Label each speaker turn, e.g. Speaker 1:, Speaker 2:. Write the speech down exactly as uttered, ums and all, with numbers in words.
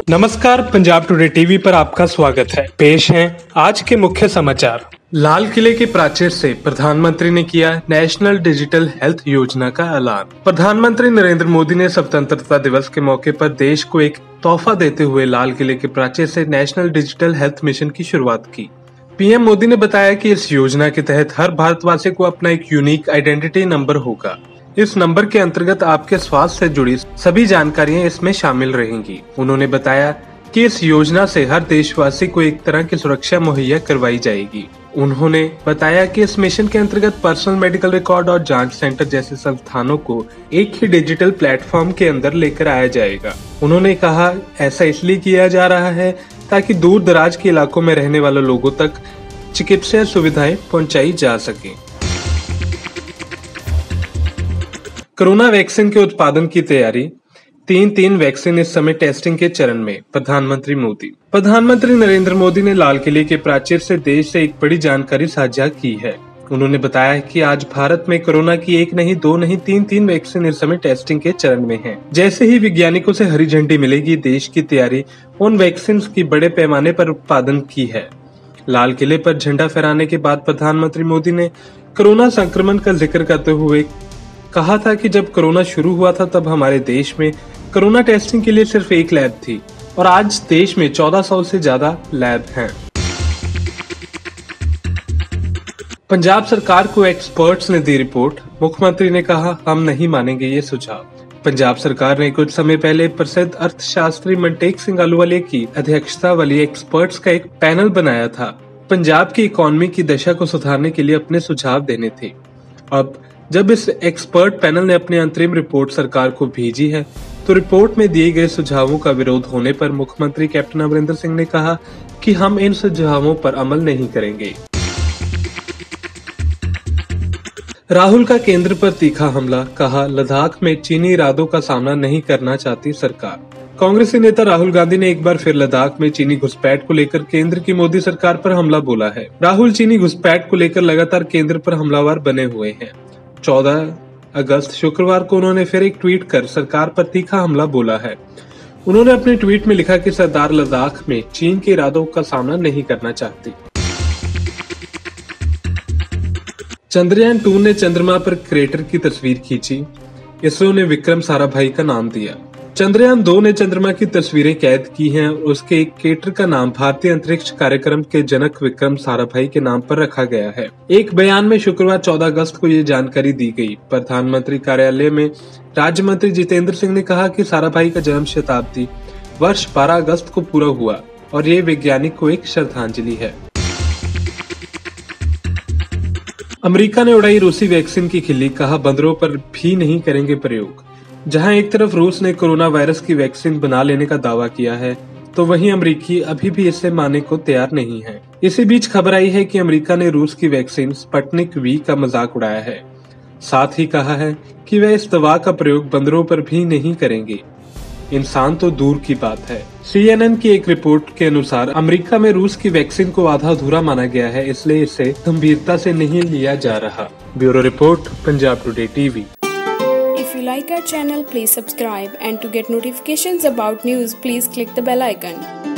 Speaker 1: नमस्कार, Punjab Today TV पर आपका स्वागत है। पेश हैं आज के मुख्य समाचार। लाल किले के प्राचीर से प्रधानमंत्री ने किया नेशनल डिजिटल हेल्थ योजना का ऐलान। प्रधानमंत्री नरेंद्र मोदी ने स्वतंत्रता दिवस के मौके पर देश को एक तोहफा देते हुए लाल किले के प्राचीर से नेशनल डिजिटल हेल्थ मिशन की शुरुआत की। पीएम मोदी ने बताया कि इस योजना के तहत हर भारतवासी को अपना एक यूनिक आइडेंटिटी नंबर होगा। इस नंबर के अंतर्गत आपके स्वास्थ्य से जुड़ी सभी जानकारियां इसमें शामिल रहेंगी। उन्होंने बताया कि इस योजना से हर देशवासी को एक तरह की सुरक्षा मुहैया करवाई जाएगी। उन्होंने बताया कि इस मिशन के अंतर्गत पर्सनल मेडिकल रिकॉर्ड और जांच सेंटर जैसे संस्थानों को एक ही डिजिटल प्लेटफॉर्म के अंदर लेकर आया जाएगा। उन्होंने कहा, ऐसा इसलिए किया जा रहा है ताकि दूर दराज के इलाकों में रहने वाले लोगों तक चिकित्सा सुविधाएं पहुंचाई जा सके। कोरोना वैक्सीन के उत्पादन की तैयारी। तीन तीन वैक्सीन इस समय टेस्टिंग के चरण में। प्रधानमंत्री मोदी प्रधानमंत्री नरेंद्र मोदी ने लाल किले के प्राचीर से देश से एक बड़ी जानकारी साझा की है। उन्होंने बताया कि आज भारत में कोरोना की एक नहीं, दो नहीं, तीन तीन वैक्सीन इस समय टेस्टिंग के चरण में हैं। जैसे ही वैज्ञानिकों से हरी झंडी मिलेगी, देश की तैयारी उन वैक्सीन की बड़े पैमाने पर उत्पादन की है। लाल किले पर झंडा फहराने के बाद प्रधानमंत्री मोदी ने कोरोना संक्रमण का जिक्र करते हुए कहा था कि जब कोरोना शुरू हुआ था तब हमारे देश में कोरोना टेस्टिंग के लिए सिर्फ एक लैब थी और आज देश में चौदह सौ से ज्यादा लैब हैं। पंजाब सरकार को एक्सपर्ट्स ने दी रिपोर्ट। मुख्यमंत्री ने कहा, हम नहीं मानेंगे ये सुझाव। पंजाब सरकार ने कुछ समय पहले प्रसिद्ध अर्थशास्त्री मनटेक सिंह आलूवालिया की अध्यक्षता वाली एक्सपर्ट्स का एक पैनल बनाया था। पंजाब की इकोनॉमी की दशा को सुधारने के लिए अपने सुझाव देने थे। अब जब इस एक्सपर्ट पैनल ने अपनी अंतरिम रिपोर्ट सरकार को भेजी है तो रिपोर्ट में दिए गए सुझावों का विरोध होने पर मुख्यमंत्री कैप्टन अमरिंदर सिंह ने कहा कि हम इन सुझावों पर अमल नहीं करेंगे। राहुल का केंद्र पर तीखा हमला। कहा, लद्दाख में चीनी इरादों का सामना नहीं करना चाहती सरकार। कांग्रेसी नेता राहुल गांधी ने एक बार फिर लद्दाख में चीनी घुसपैठ को लेकर केंद्र की मोदी सरकार पर हमला बोला है। राहुल चीनी घुसपैठ को लेकर लगातार केंद्र पर हमलावर बने हुए हैं। चौदह अगस्त शुक्रवार को उन्होंने फिर एक ट्वीट कर सरकार पर तीखा हमला बोला है। उन्होंने अपने ट्वीट में लिखा कि सरकार लद्दाख में चीन के इरादों का सामना नहीं करना चाहती। चंद्रयान टू ने चंद्रमा पर क्रेटर की तस्वीर खींची। इसरो ने विक्रम साराभाई का नाम दिया। चंद्रयान दो ने चंद्रमा की तस्वीरें कैद की हैं और उसके एक क्रेटर का नाम भारतीय अंतरिक्ष कार्यक्रम के जनक विक्रम साराभाई के नाम पर रखा गया है। एक बयान में शुक्रवार चौदह अगस्त को ये जानकारी दी गई। प्रधानमंत्री कार्यालय में राज्य मंत्री जितेंद्र सिंह ने कहा कि साराभाई का जन्म शताब्दी वर्ष बारह अगस्त को पूरा हुआ और ये वैज्ञानिक को एक श्रद्धांजलि है। अमेरिका ने उड़ाई रूसी वैक्सीन की खिल्ली। कहा, बंदरों पर भी नहीं करेंगे प्रयोग। जहां एक तरफ रूस ने कोरोना वायरस की वैक्सीन बना लेने का दावा किया है तो वहीं अमेरिकी अभी भी इसे मानने को तैयार नहीं है। इसी बीच खबर आई है कि अमेरिका ने रूस की वैक्सीन स्पुतनिक वी का मजाक उड़ाया है। साथ ही कहा है कि वह इस दवा का प्रयोग बंदरों पर भी नहीं करेंगे। इंसान तो दूर की बात है। सीएनएन की एक रिपोर्ट के अनुसार अमेरिका में रूस की वैक्सीन को आधा अधूरा माना गया है, इसलिए इसे गंभीरता से नहीं लिया जा रहा। Bureau report, Punjab Today TV.
Speaker 2: If you like our channel, please subscribe, and to get notifications about news, please click the bell icon.